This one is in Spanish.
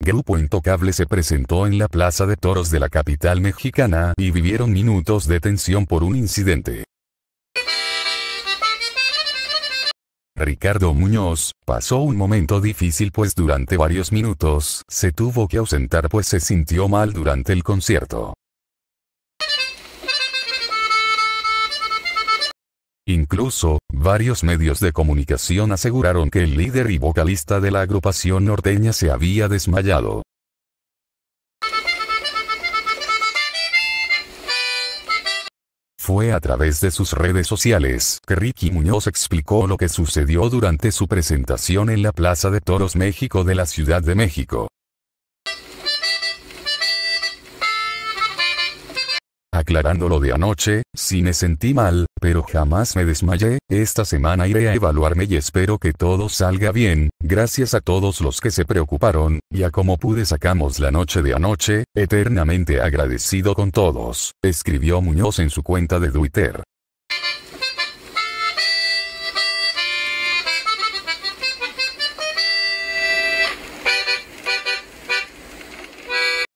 Grupo Intocable se presentó en la Plaza de Toros de la capital mexicana y vivieron minutos de tensión por un incidente. Ricardo Muñoz pasó un momento difícil pues durante varios minutos se tuvo que ausentar pues se sintió mal durante el concierto. Incluso, varios medios de comunicación aseguraron que el líder y vocalista de la agrupación norteña se había desmayado. Fue a través de sus redes sociales que Ricky Muñoz explicó lo que sucedió durante su presentación en la Plaza de Toros México de la Ciudad de México. Aclarando lo de anoche, sí me sentí mal, pero jamás me desmayé, esta semana iré a evaluarme y espero que todo salga bien, gracias a todos los que se preocuparon, y a como pude sacamos la noche de anoche, eternamente agradecido con todos, escribió Muñoz en su cuenta de Twitter.